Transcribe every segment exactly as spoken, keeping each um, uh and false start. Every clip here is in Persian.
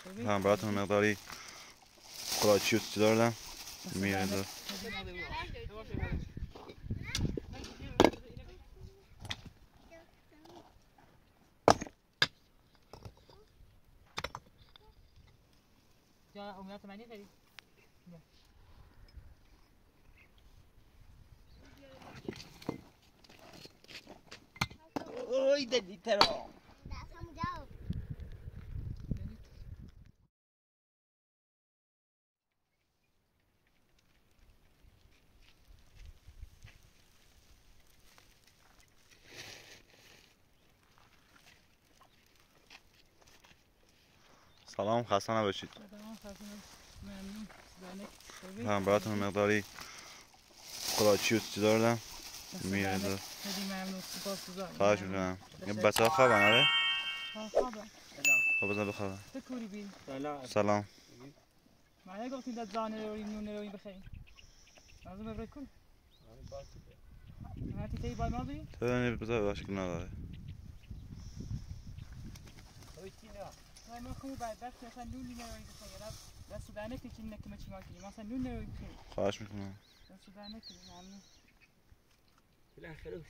هم براتون مقداری قلاچی چی دارم میاد جا امیات منی خیلی اوی دلی ترا سلام خسته نباشید. سلام خسته ممنون هم براتون مقداری قلاچی چی دارم میاد خیلی ممنون سپاسگزارم. خواهش میکنم. این بچه ها خوابن آره؟ خوابن. خب بزن بخوابن. تکوری بی. سلام. سلام. معنی گفتین داد زانه روی نونه روی بخیر. لازم ببری کن. هاتی تی بای ما بی؟ تو نه بذار باش که نداره. نه ما خو بعد دست مثلا نونی نروی بخیر. دست دانه که چی نکمه چی ما کنیم. مثلا نون نروی بخیر. خواهش میکنم. دست دانه که ممنون. لا خلوش.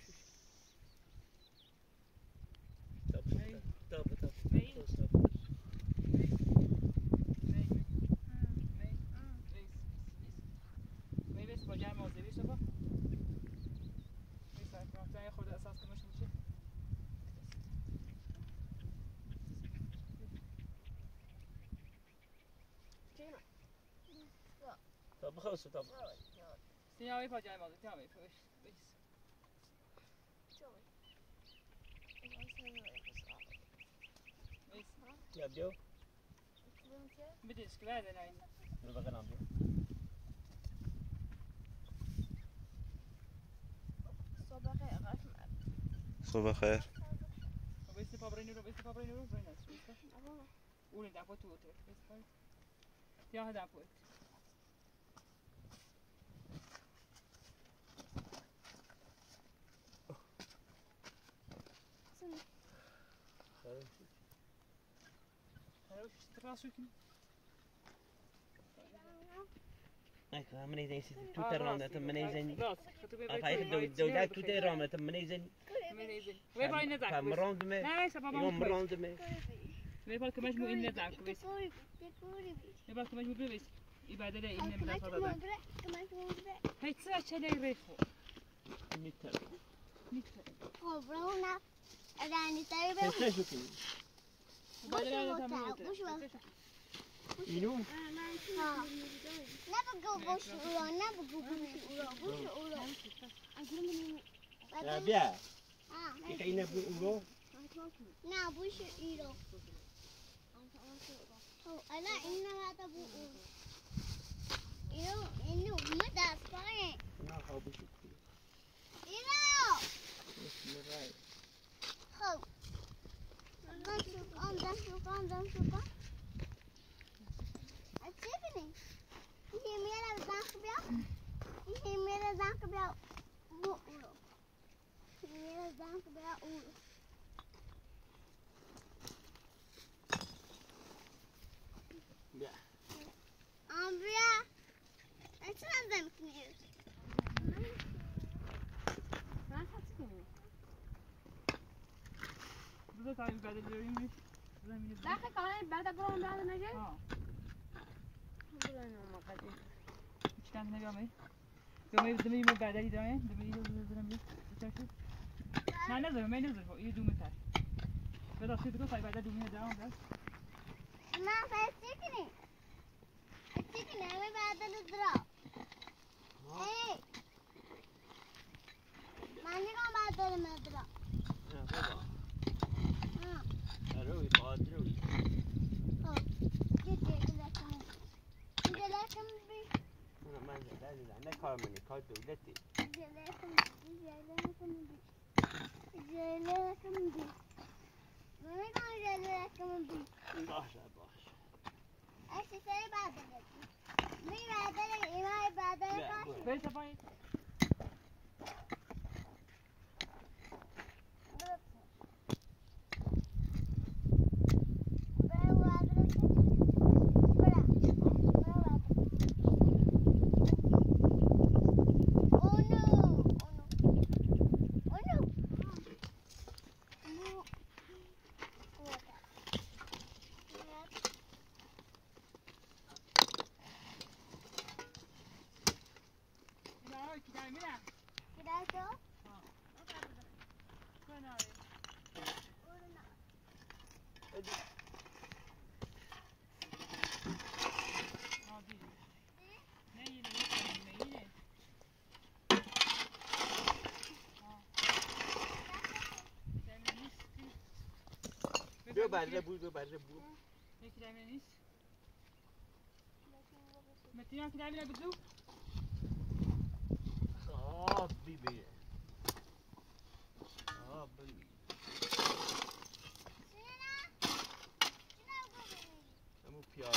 طب طب طب. باجای موزوی شبا میسر کنم تا یه خورده اساس کنمش میشه طب بخلص طب سیاوی باجای موزوی تمامی پوش بیس يا بيو بديش كبار انا هنا يلا بقى نعمل صباح خير صبح خیر. وبيس بابرينو وبيس بابرينو بريناس قول ده فوتو تو بس يا هذا فوت هروش تراسو كن ايك من يزين تو ترامه من يزين راس خطبه بيت افايت دو دو تو ترامه من يزين من يزين وي باي نزاك مرون دمي لا سبب يوم مرون دمي وي بالك مش مو ان نزاك بس وي بالك مش مو بس يبادل ان من هذا هي تسا شلي ريفو نيتر نيتر هو برونا يعني تقريبا ايش شو كده اینو نبگو بوش اورو نبگو بوش اورو بوش اورو يا بيا كيف إنه بيقولوا نه بوش ایرو الا اینو هذا بو اینو اینو مدرس پایین نه خواب بوش اینو مراي خب دم سوکان دم سوکان دم سوکان چیکنی؟ یه میره زنگ بیا، یه میره زنگ بیا بو اورو، یه میره زنگ بیا اورو. بیا. آم بیا. چه نزدم کنی؟ من خاطر کنم. بذار تا این بعد بیاریم. داخل کاری بعد برام داد نگه؟ ها. برای نام قدیم. چند نگامی؟ دومی دومی من بعدی دارم. دومی رو بذارم یه چرتی. نه نه دومی نذار. یه دومی تر. بذار سید رو فای بعد دومی دارم بس. نه فای چیکنی؟ چیکنی همه بعد نذارم. ای. من نگام بعد نذارم. نه بابا. ها. روی پاد روی. ها. دیگه لکم. دیگه لکم بی. نه من زدی نه کار منی کار دولتی. دیگه لکم دیگه لکم بی. دیگه لکم بی. من میگم دیگه لکم بی. باشه باشه. اصلی سری بعد نذارم. می بعد اینا بعد نکاش. بیست پای. برده بود و برده بود یکی دمیره نیست متین هم که دمیره بدو آه بیبیه آه بیبیه همون پیاده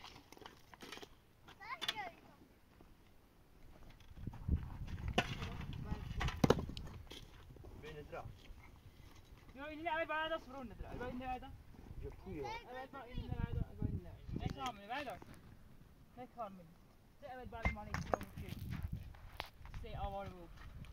بین درا یا این نه باید دست برون نداره یا این نه باید جو پویو اول با این نه باید یا این نه نه کامل باید نه کامل سه اول باید مالی کنم که سه آوار بود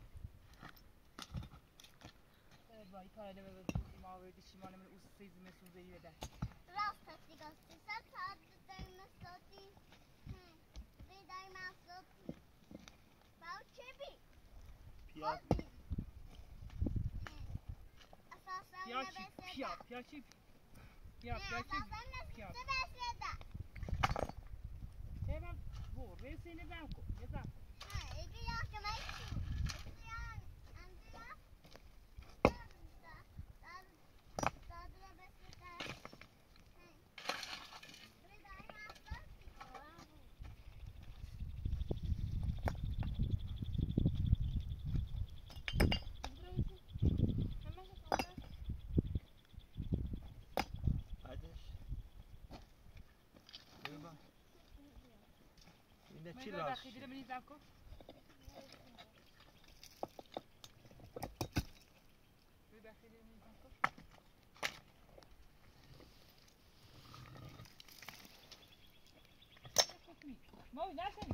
سه باید کار دو بود ما وردی شیمان من اوست سیز مسون زیری بده راست هستی گاستی سر ساعت داری مساتی دی داری مساتی باید چه بی؟ پیاده پیا چی پیا پیا چی پیا پیا چی پیا Hemen bu resini ben koy. Yeter. چی من لاش؟ بخی دیره منی زن کن. من بخی دیره منی زن کن. موی نشنی.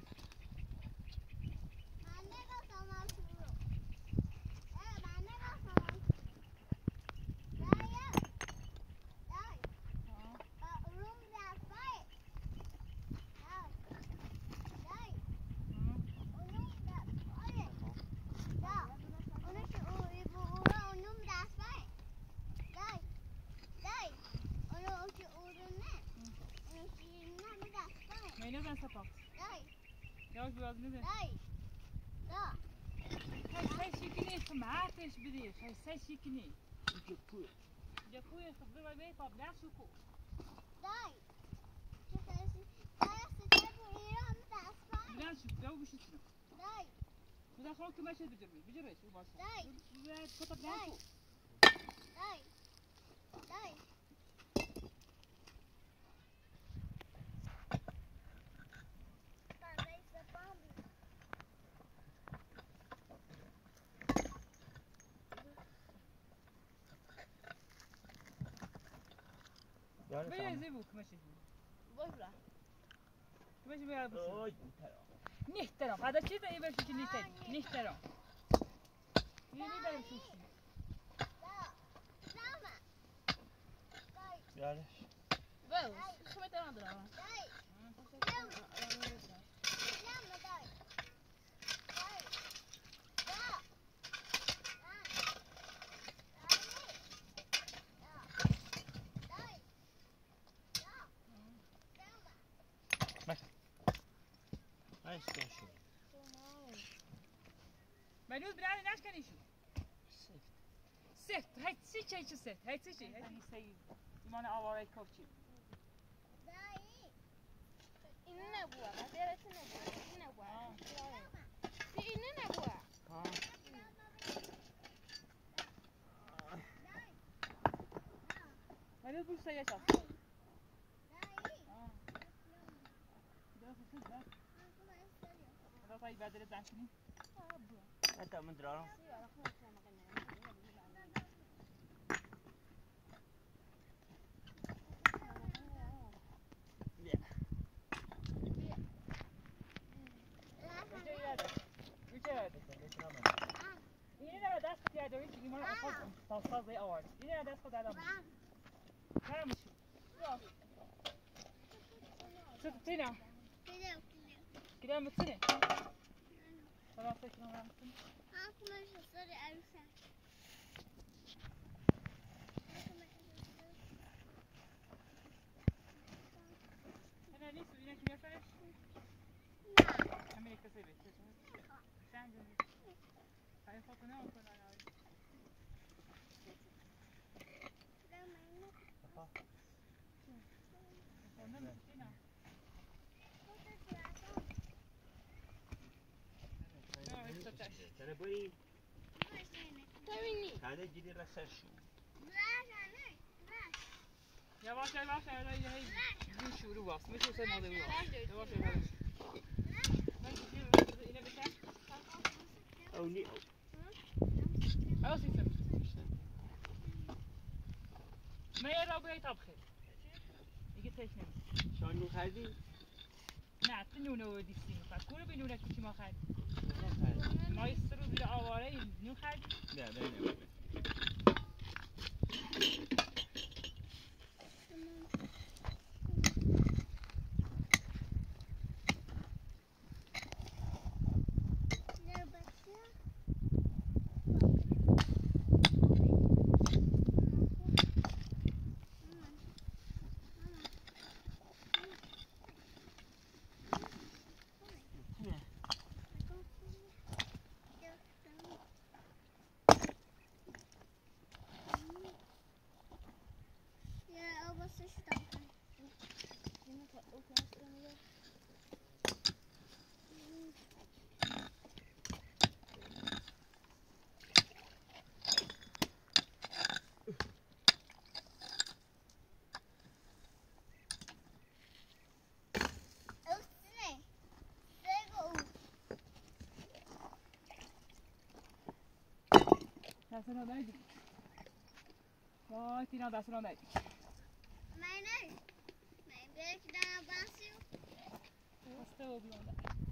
Neyle ben sapam? Yok biraz ne de? Hey sen şikini kımartış biri. Hey sen şikini. Yapıyor. Yapıyor sabır var bey pap ne suku? Biraz şu biraz bir şey çıkıyor. Bu da halkı meşe bicirmiş. Bicirmiş bu başı. Bu da katap ne su? Böyle zey bu meşe. Boşla. Meşe böyle bu. Oy. Nihterem. Hadi çiğ de iyi bir şey nihterem. Nihterem. Yeni benim sushi. Yani. Wel, kom met de andere. Ay special. Ben nu brani naş kan işu. Seft. Hayt si çay çi seft. Hayt si çay. Hayt si say. İmana avaray kovçi. İnne bu. Adere sene bu. İnne bu. Di inne ne bu? Ha. Hadi bu say yaşa. Ada tay badere dankini. Hatta من درارم. Yine de ders kıya dönüş iman asal tasaz zey avar. Yine de ders kıya adam. Neymiş? Yok. Sık tina. Gidelim mi tina? Tamam peki ne yaptın? Ha kumaşı sarı elbise. Hemen ne su yine kim yaşar? Amerika seviyor. Sen de. Hayır foto ne olsun ana? Sana bari ببینی هذا جدي رسل شو Yavaş yavaş yavaş yavaş gün şuuru bas. Mesela sen orada bir bas. Yavaş yavaş. Ben gidiyorum. Yine biter. او ني Al sen. ما یه را باید طبخه دیگه تشنه نیست شلون خردي نه تو نونه آوردی سیم فقط کورو به نونه کوچی ما خردی ما یه سه رو زیر آواره نون خردی لا لا دست رو ندید وای تینا دست رو ندید من نه من بیرک دارم باسیو بسته و بیانده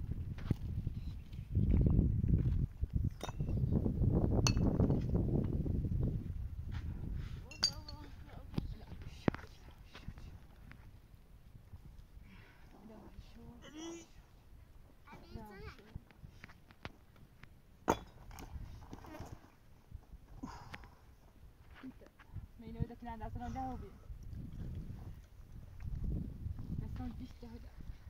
Meyneyi de filan ders önce o bir. Ders önce işte hadi.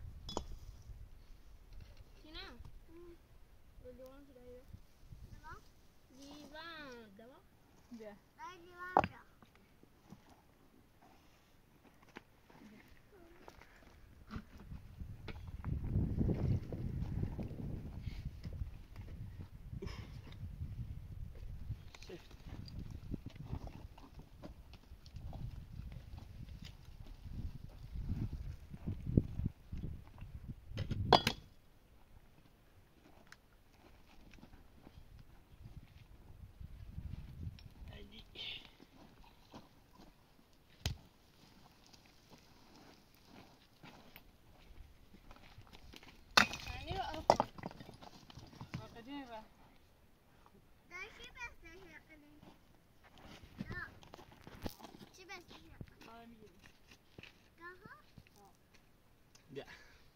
Tina. Divan sudah. Divan? Divan, divan. De. Ay divan da. Bakacağım ben. Daha şey besleşi yapalım. Ya. Şey besleşi yapalım. Bana mı gelmiş? Daha. لا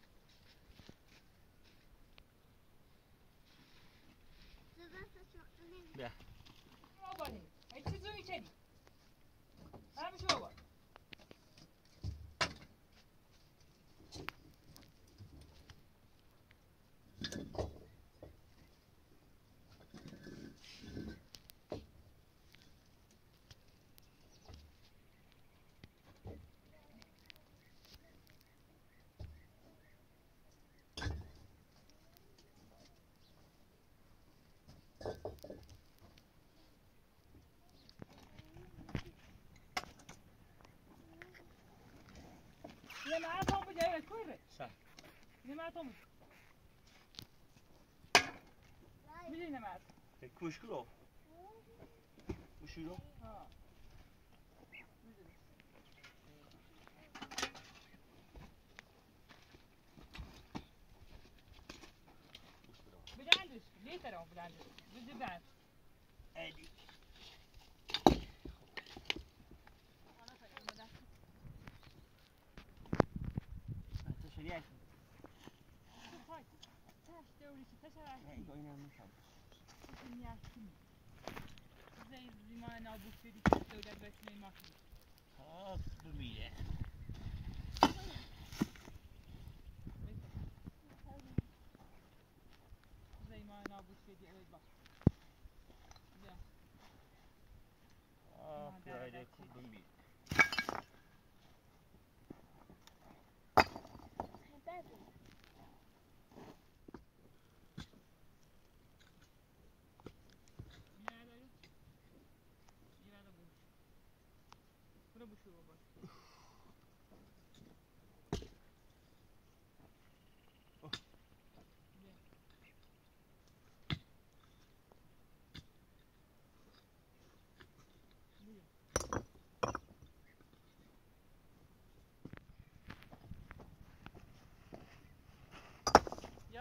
Besleşi yapalım. لا Baba ne? Ay çiziyor içeri. Ha bir şey var. Ne maraton bu evet koyre. صح Ne maraton bu? Bilin ne maraton. كوشكلو وشيلو Ha. Blender's, lite då blender. Vill du blend? ادي انت شريعه Taş teorisi, taş araştırma. يعني قلنا مشان Taşın yaştım. Zey zaman abuk dedik, devlet besmeyi makine. خلاص بميله Zaman abuk dedik, evet bak. Ya. اه في عليكم بميله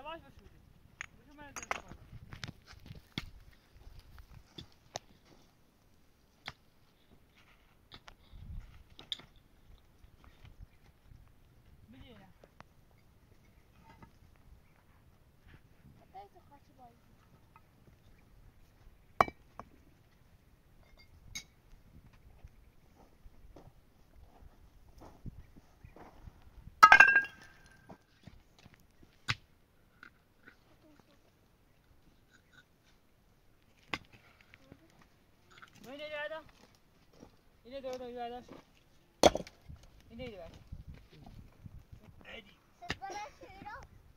yavaş baş vurdu. Bütün ben de yapalım. Biliyor ya. Neyse kaçı var. Böyle ileride. İne doğru ileride. İne ileride. Siz bana şöyle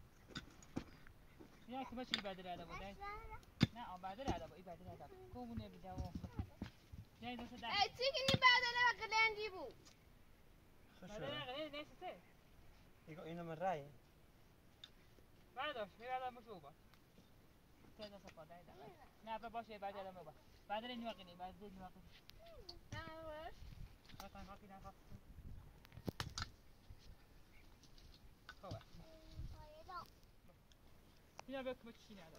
Ya kime şey ibadet ileride bu değil. Ne ibadet ileride bu ibadet ileride. Komu ne bir cevap. Ne de seda. Ey çekini badana bakılan dibu. İbadet ileride ne neyse. يقول إنه من راية. بعدش هذا مشوبة. هذا صفا ده ده. نعم باشه بعد هذا مبا. بعد اللي نواقني بعد اللي نواقني. Tamam. Zaten hakikaten haklı. Kova. Hayır da. Yine bakmak için yani.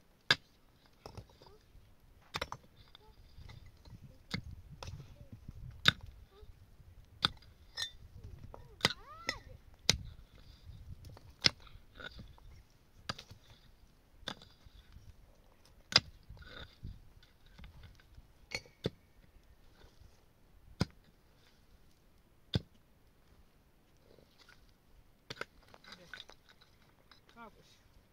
Kalkış.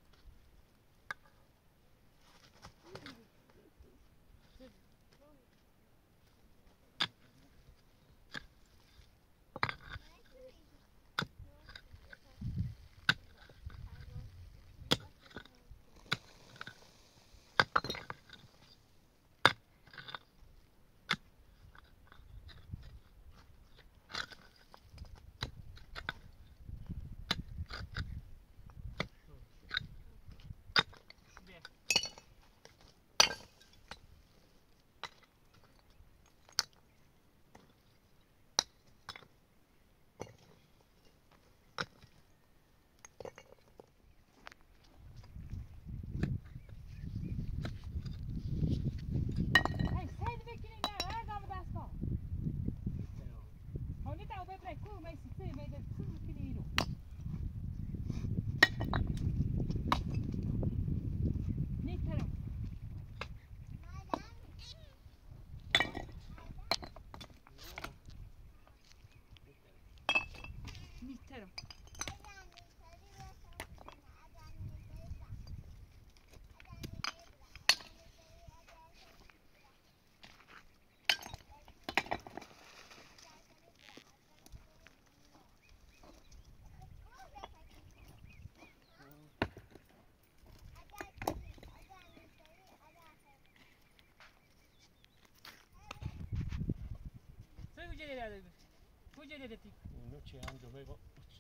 Kujede de tip. نوتشي عنده بيبقى.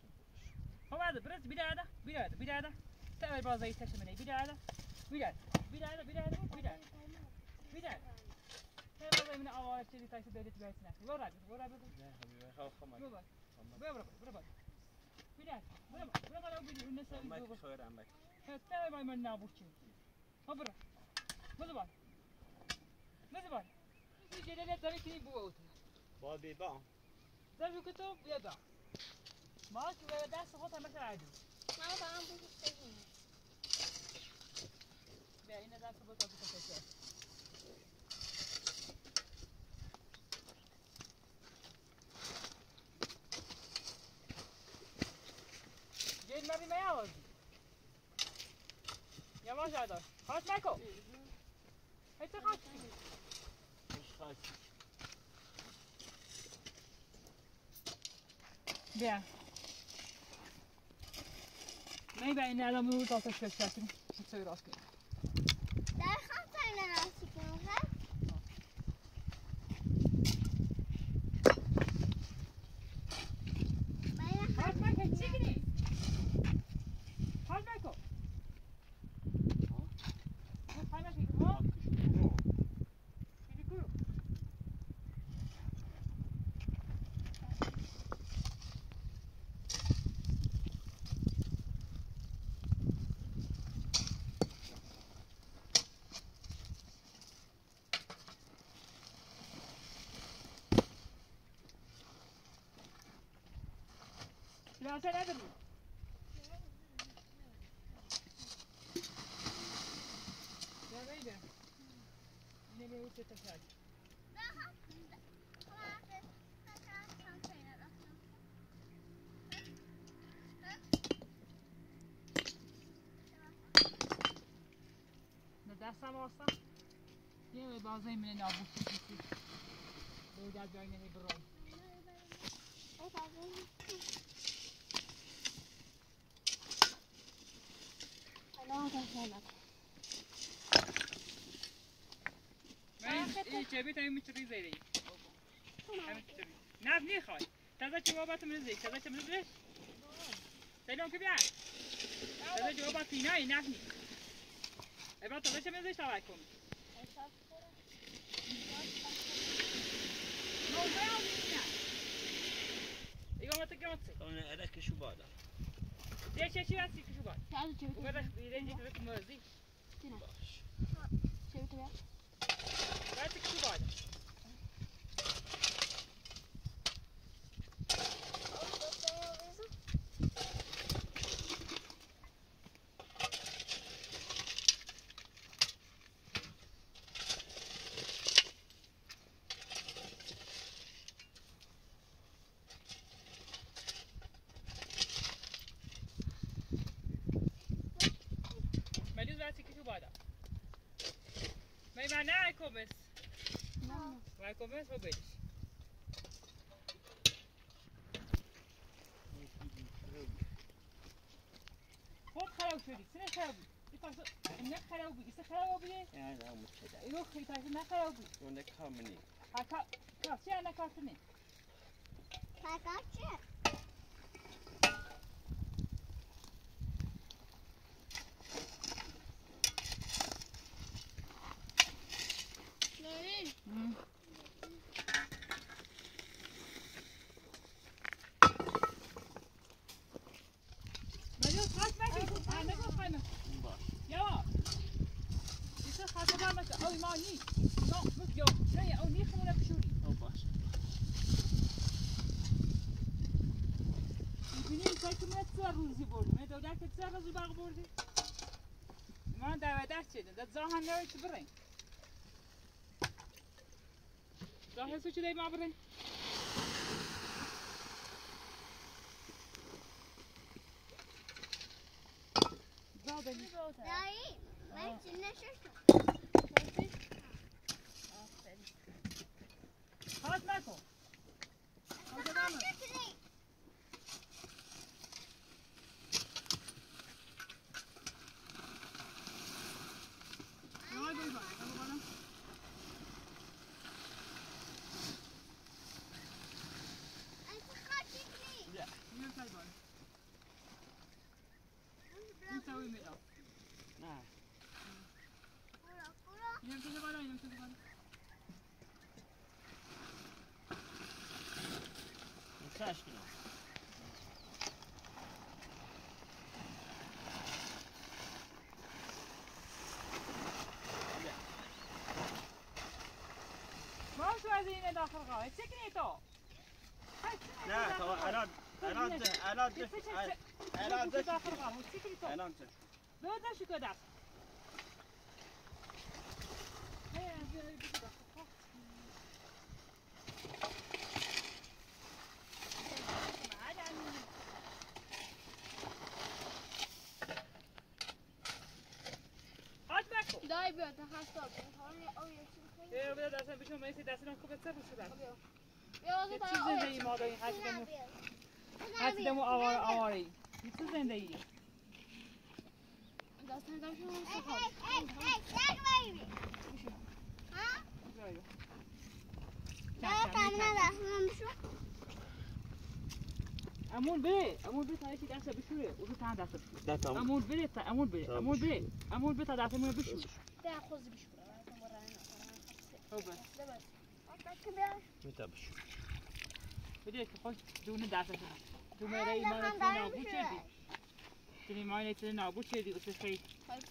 هو هذا برز بداية بداية بداية تعمل بعض زي تشمني بداية بداية بداية بداية بداية بداية تعمل زي من أول شيء تايس بداية بداية سنة ورا ورا لا حبيبي خلاص خمس. برا برا برا بداية برا برا لو بدي الناس ما يجوا تخير عمك. تعمل ما من نابوتشي هو برا مزبان مزبان يجي لنا تاني كني بوت بابي بقى. ده شو كتب يدا ما شو ده صوتها مثل عادي ما بعرف بيشتغل. بيعينا ده صوتها بتكتب جيد ما بي ما يعوز يا ما جادر خلاص مايكو هيك خلاص مش خايف. بيع ما يبين على مو طاطا شاشاتي تسوي راسك لا خمسة إلى ناسك نوها. خلاص مايكو تشيكني خلاص مايكو خلاص مايكو ها يدكو نه چه نداری یا بیده نمی‌اوت چه تفاعل دستم آستم یه بازه من نابود کسی باید جای نمی برام من این چبی تا این میچری زیری نف نیخوای تازه جوابات من زی تازه چه من زی سلام که بیان تازه جوابات اینایی نف نی ایبا تازه چه من زی شاید کن نو بیان نه ایگو ما تکیمت سی اون الک شو بادا دیگه چه چی هستی که شو باید تعالوا شوفوا وقتی بیرونی که بکن مرزی باش شوفوا وقتی که شو باید من نه کومس نه کومس رو بیش خود خراب شدی سه خراب بود ایتاش نه خراب بود ایست خراب بودی نه نه متشکرم اینو خیلی نه خراب بود اون کاملی ها کا کا چه نه کارتنی کاکا چه اوی ما نیست نه مگه نه اون نیست خمونه بشوری او باش میبینی اینکه که من سه روزی بردم من دو دکت سه روزی باق بردی من دوادر چیدم داد زاهن نوی چه برین زاهن سو چه دی ما برین زاده نیست دایی من چی نشستم خواهد نکن خواهد نامه نمای بایی بایی نمو بانم این سای بایی این سوی میدم نه اینم چیزه بالا اینم چیزه بالا نساش کنم ما شو از اینه داخل قای چه کنی تو نه تو الان الان الان الان داخل قای چه کنی تو الان دو داشتی که دست دای بیاد هستا بیاد یه بده دستم بشم میسی دستم خوب سر شده بیا یه چیز زندگی ما داریم حسیدمو حسیدمو آوار آواری یه چیز زندگی دستم داشتم امون بره امون بره تا یکی دست بشوره او تو تن دست بشوره دستم امون بره تا امون بره امون بره امون بره تا دستمون بشوره بیا خود بشوره خوبه میتابش بده که خوش دونه دستش تو میره ایمان تو نابود شدی تو ایمان تو نابود شدی واسه خیلی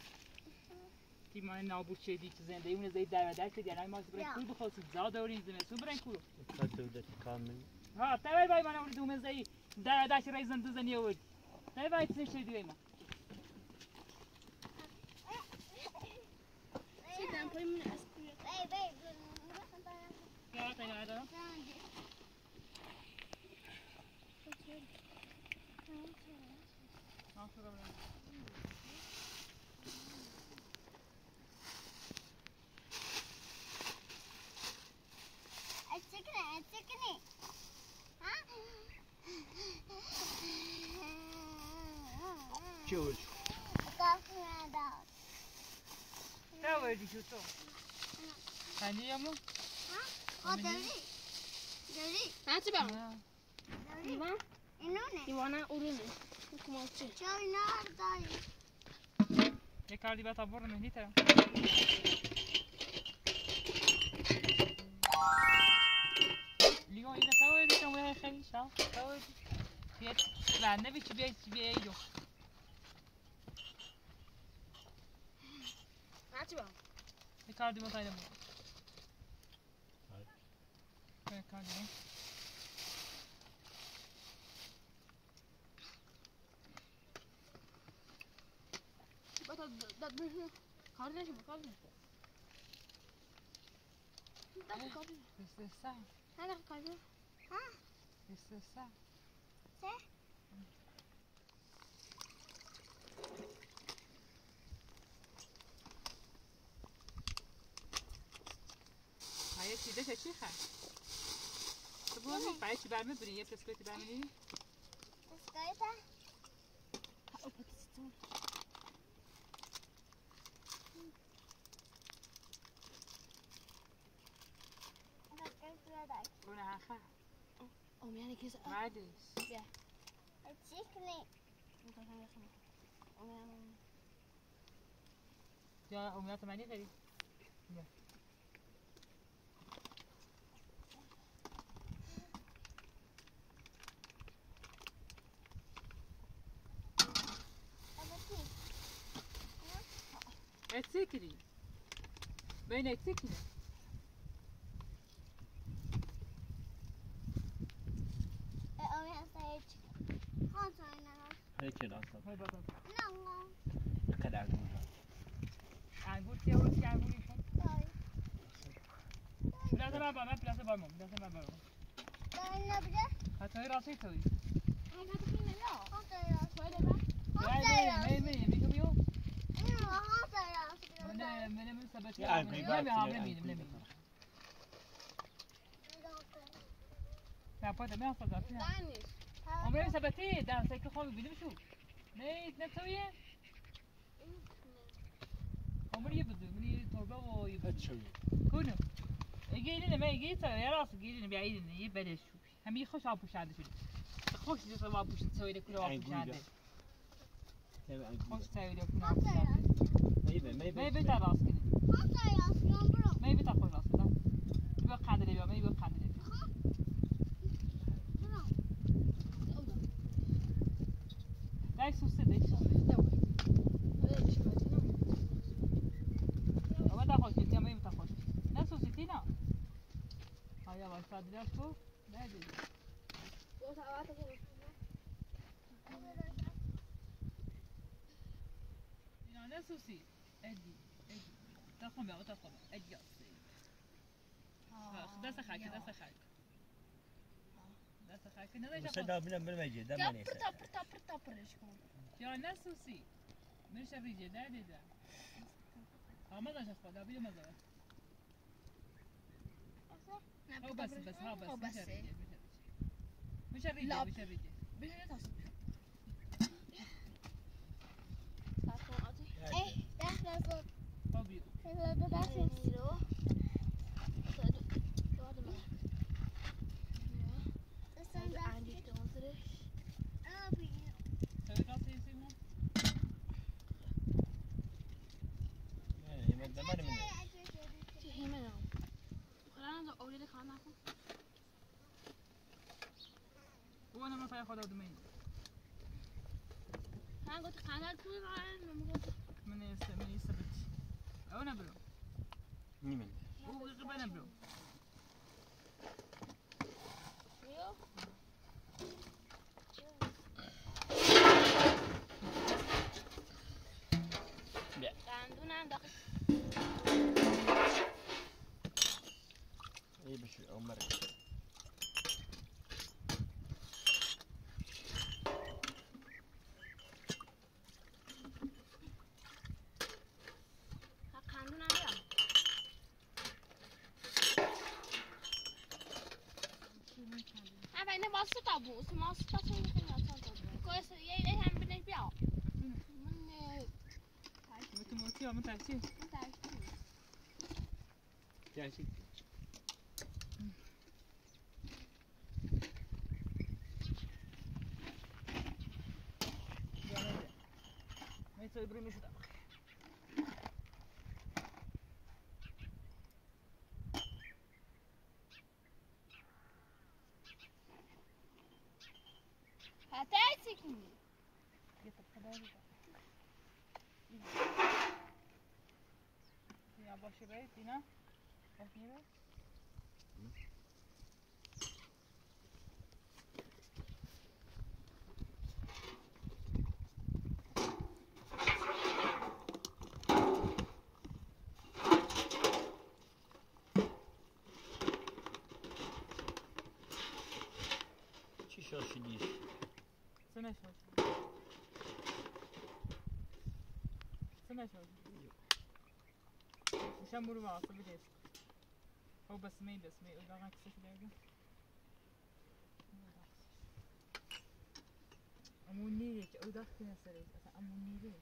ایمان نابود شدی تو زندگی اون زید در در شدی الان ما برای کول بخواستیم زاد دورین زمستون برای کول خاطر ده کامل ها تاول بای من اون دوم زی دا داش رئيسن تزن يود لا بايت نشي ديما سيدان بوي من اسكريت اي باي يا طيب هذا اتسكني اتسكني ها شوش كافي هذا تا وردي شو تو ثاني يوم ها او دوري دوري هاتي بقى دوري ما انونه يوانا اوريني كمالتي شاي نار داي يا كاردي بقى طابور من هنا ترى اليوم إذا تاوردي كم وين خلي شاو تاوردي بيت لا النبي تبي تبي أيده هاتي بقى يا كاردي ما طايله يا كاردي بس ده ده كاردي شو كاردي ده كاردي بس الساعة هذا كاردي ها بس الساعة صح هاي كده شيء خا تبغى بعد شو بعمل بنيه بس بعملي اسكايتا وانا هخا أم يعني كذا ما عادش اتسكني يا أمي ثمانية غريب اتسكري بين اتسكري امي هسه هون صاينا هيك الأصل هاي بطل لا كذا عقول عقول يا ولدي عقول طيب لا تبع ما بلا تبع ما بلا تبع ما طيب نبدا هتوي راسي توي هاي هذا فينا لا هون صاينا وين بقى لا مي مي مي كم يوم هون صاينا من من من سبت يا من عمي من من من من من لا بده ما صدق دانيش عمري سبتي ده سيك خو بينم شو نيت نتويه عمري يبدو مني تربه ويبدو شوي كونه يجي لنا ما يجي يا راس يجي لنا بعيد انه يبلش هم يخش على بوش هذا شو خوش تسوي على بوش تسوي لك كله على بوش هذا خوش تسوي لك كله على بوش هذا ما يبي ما ما يبي يبي راس كده هون صاينا يوم برو ما يبي تاخذ راس كده يبقى قاعد اللي ما يبقى قاعد اللي لا يسوس ده يسوس هو ده خوش انت ما يبي تاخذ نفسه ستينا هيا بس تدري شو لا دي انا نفسي ادي ادي تاخذ ما تاخذ ادي ده سخاك ده سخاك ده سخاك انا بس ده من من ما يجي ده ما يصير تابر تابر تابر ايش كمان يا نفسي مش الرجال ده ده ها ما ده شخص ده بيجي ما ده هو بس بس ها بس مش الرجال مش الرجال مش الرجال بيجي تصل ايه ده صوت هو بيو ده ده صوت سوي راسي يسمو هي من زمان من هي منهم خلانا أولي خلانا ناكل وانا ما فايق خذ دمين أنا قلت خلانا كل عام ما قلت من يس من يثبت او نبلو نمن هو غبا نبلو يو عمرك خندون هم اینه واسه تابو اسم واسه تابو کویس یه هم بنش بیا من تو موتی ها من تحصیل جالسی میتونی بریمش شدم هتايسي كني يا باشا بيت هنا هنا چی شاشیدیش سنة شوي سنة شوي مشان مرو معصب بديس هو بس مي بس مي وده غاك سيف دايما اموني ليك او ده فيها سريج اصلا اموني ليك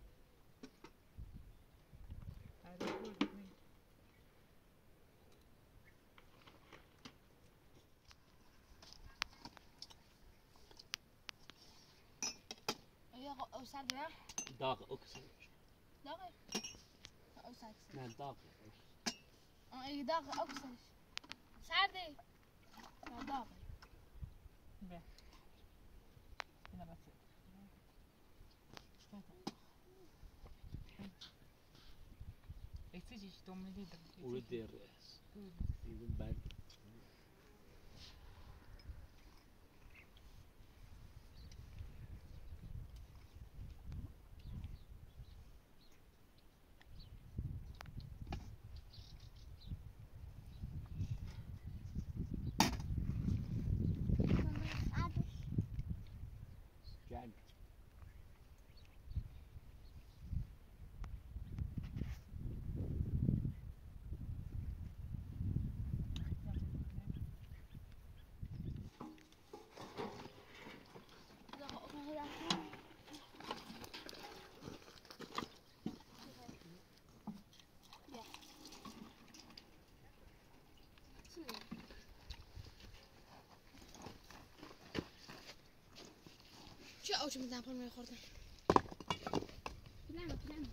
هذا هو مي او سعد ده داغ اكسر داغ او سعد نه داغ اه اي داغ اكسر سعد لا داغ به هنا بس ايش توم لي ده ولدي الراس يقول بعد جعل چه اوج میدم پر میخوردم بلعمه بلعمه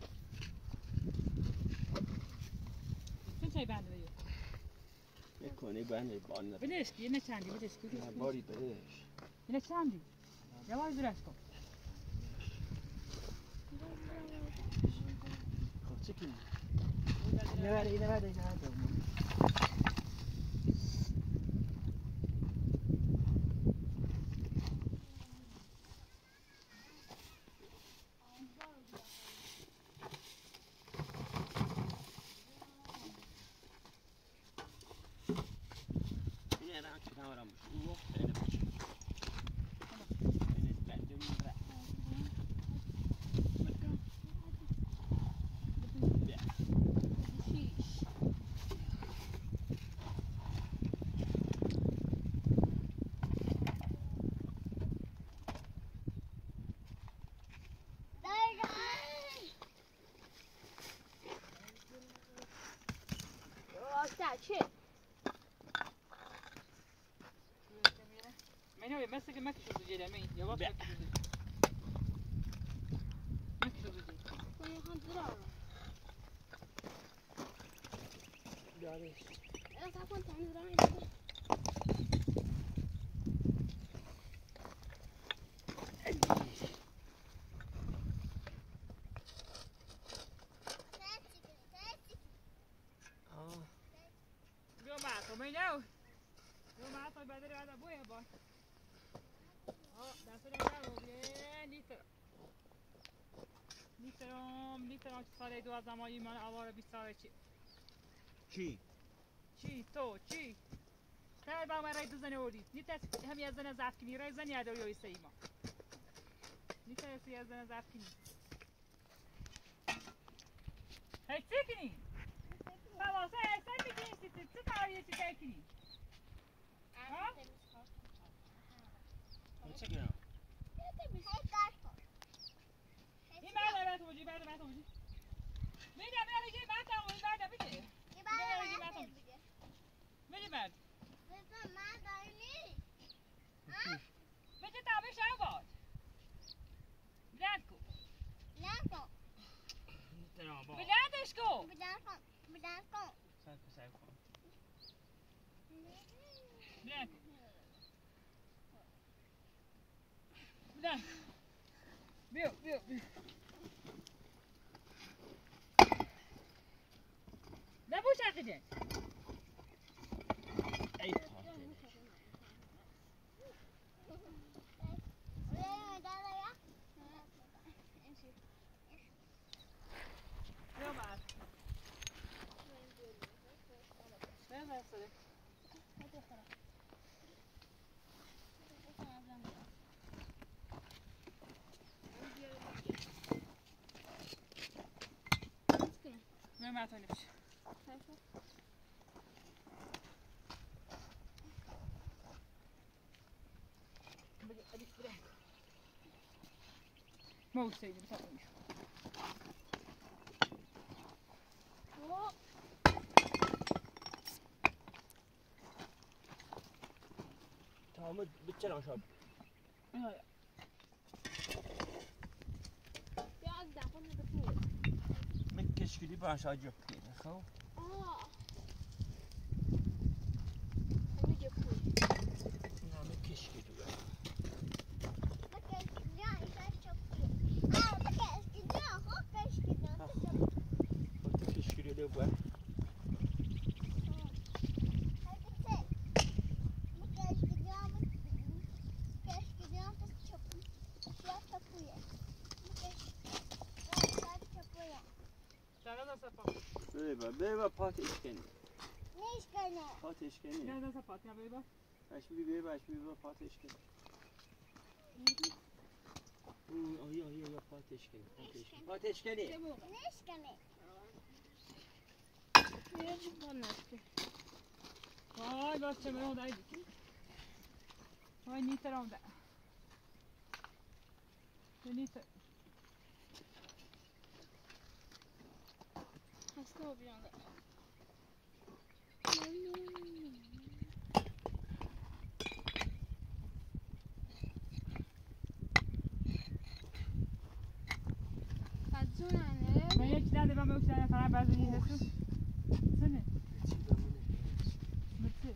چه چای بنده بیو میکنی بنده بان نده بدش کی نه چندی بدش کی نه باری بدش نه چندی یواش درش کن خب چه کنی اینه بره اینه بره اینه بره چه؟ منو مسك ما كشوف جلامي يا وقت ما كشوف جلامي من يخان درارة دارش انا تعرفون تعمل درارة طميناو يوم ما عطل بدري هذا ابويا باي اه ده صار يداو بيه ليتر ليترام ليترام سال دو از زمانی من آوار بیست ساله چی چی؟ چی تو چی سر با من رای دوزنه اوردید نیت هم یه زن زفت کنی رای زن یاد اوری سیما نیت هست یه زن زفت کنی هی چی کنی بابا سر سر میکنی چی چی چی کاری چی کاری کنی ها چه کنم این بعد بعد توجی بعد بعد توجی میگه میگه بعد توجی بعد میگه میگه بعد میگه تا بشه آباد بلند کو بلندش کو سعی کن سعی کن بلند بلند بیو بیو بیو نبوش عقیده ای خاطر بیو بعد بیو بعد سره بیو بعد تو نمیشه ما وسيدي بتاعي تمام بچرا شاب مكش كذي باش اجيب كذا خو نعم مكش كذي تشكيله لبوا بيبا بيبا بات اشكني ليش كنا؟ بات اشكني لا لا سبات يا بيبا ايش بي بيبا ايش بيبا بات اشكني اوه يا يا يا بات اشكني بات اشكني بات اشكني ليش كنا؟ Vay bak çemen oradaydı ki. Vay niter orada. Niter. Hasta ol bir anda. Hadi anne. Ben hiç tane ben yok tane falan bazı iyi hesu. Sene. Mutlu.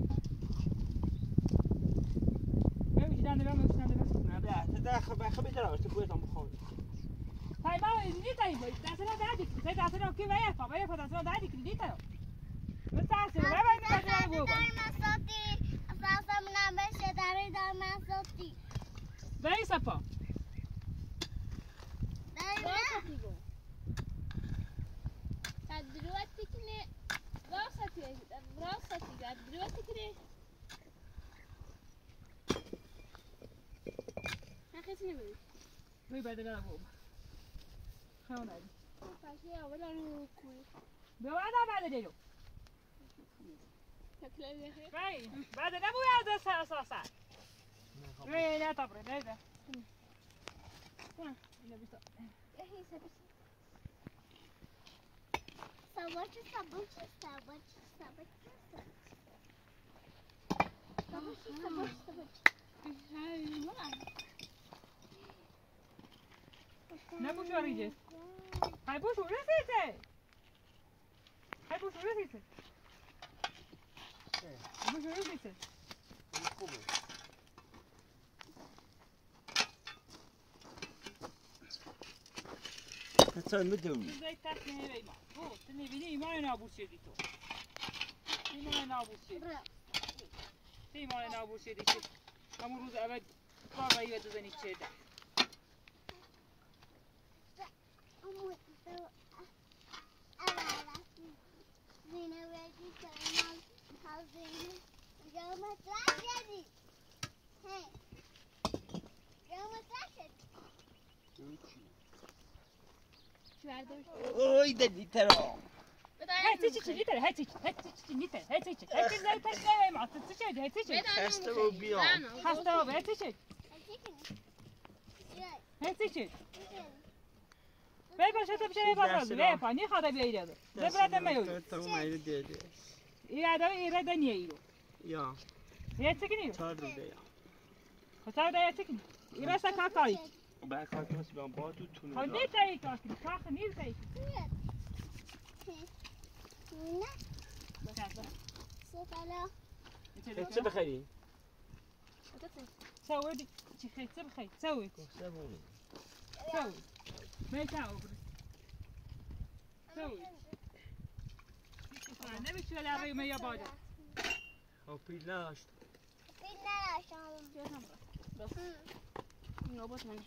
Ben hiç tane ben yok tane ben. لا تداخل بخبي دراوش تكويت ام بخون Tay ma ni tay boy. Dasana dadi. Tay dasana ki vaya fa vaya fa dasana dadi ki dita. Mutlu se va va ni dasana bu. أساسا من بس داری دار من صوتی Dai sapa. داری راستي جو. بعد دلوقتي كده راستي راستي بعد دلوقتي كده. هاخذني مني. Vay badana bu. Khawna. فاشي ولا نوكل. Bewada bada delo. تاكل خير. Vai. Bada da bu ya da sa sa sa. Vay la tabre da da. Ina bita. هي سبت. سوات سوات سوات سوات سوات سوات هاي ما. Ne bu şarıydı? Hay bu şurası ise. Hay bu şurası ise. Bu şurası ise. تسوي مدوي زي تاك نهي ما. هو تني بني ما ينابو شدي تو. ما ينابو شدي. تي ما ينابو شدي شد. هم روز أبد بابا يودزني شدا. زينة ويجي كلام هالزين چی برداشت؟ اوی ده لیترا هاتی چی چی لیتر هاتی چی هاتی چی لیتر هاتی چی هاتی زای تاش نه ما تو چی هاتی چی خسته و بیام خسته و هاتی چی هاتی چی بای باشه تو بشه باز بای پانی خدا بیایید ببرد میاد تو میل دیده ایرادا ایرادا نیایید یا هاتی کنی چهار روزه خدا دای هاتی کنی ایراسا کاکایی بعد کار کنم بیام با تو تونه خودی تایی کاکی کاخ نیل تایی نه سفالا چه بخری؟ سوودی چی خیلی چه بخیر سوود گفته بونی سوود میتونه اوبر سوود نمیشه ولی آقای ما یا بادا او پیل نداشت پیل نداشتم نوبت منی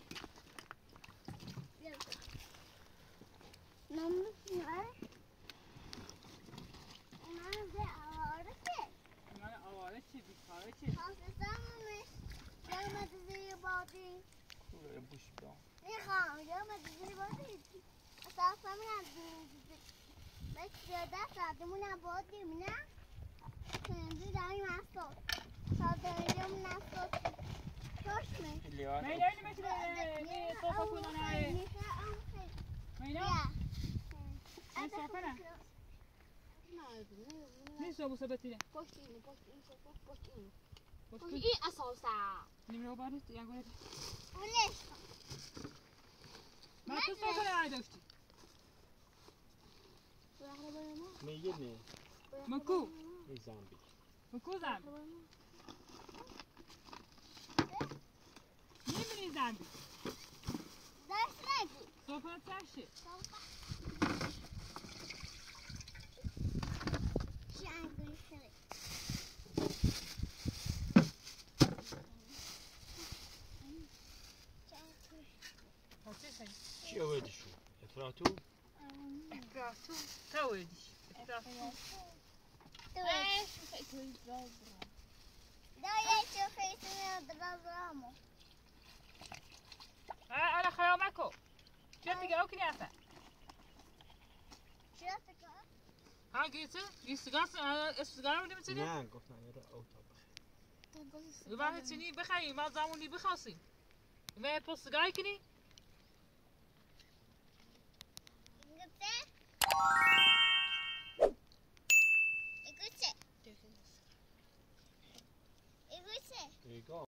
نمیشه من به آواره که من آواره چی بیکاره چی خواستمش یه مدزی بادی کوره بوش بیام میخوام یه مدزی بادی اصلا من بس دست دادمون بادی نه کنده دایی مستاد سادهیم نستاد توش می لیوان میدانی میتونه صوفا کنن مینا این صوفا نه نیست بوسه بتینه پشت اینو پشت این پشت پشت اینو پشت پشت این اساسا نیمه بارست یا گوید اونش ما تو صوفا نه داشتی میگه نه مکو ای زامبی مکو زن نیمه زن دست نگی صوفا ترشه چی انگولی شده چی اویدشو؟ افراتو؟ افراتو تویدش افراتو ايش فكرة جبرة دایی چه فیسونه درازرامو انا خیامکو چه دیگه اوکی نیسته چی هستی که؟ ها گیسه گیسه گاس استگار میدیم چی؟ نه گفتن یه اوتا بخیر واحد چنی بخری ما زمانی بخواستیم و پستگای کنی گفته؟ ایگوچه ایگوچه ایگا